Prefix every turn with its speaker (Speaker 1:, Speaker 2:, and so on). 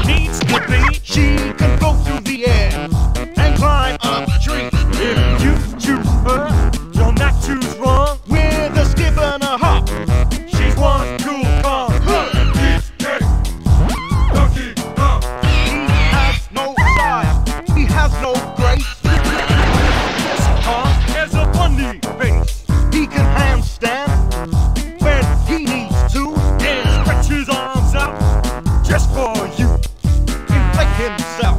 Speaker 1: needs to be.
Speaker 2: She can float through the air and climb up trees.
Speaker 1: If you choose her, you'll not choose wrong.
Speaker 2: With a skip and a hop,
Speaker 1: She's one cool car.
Speaker 3: Donkey Kong.
Speaker 2: he has no style, he has no grace.
Speaker 1: This car has a funny face.
Speaker 2: He can handstand when he needs to.
Speaker 1: And stretch his arms out just for you.
Speaker 2: Inflate himself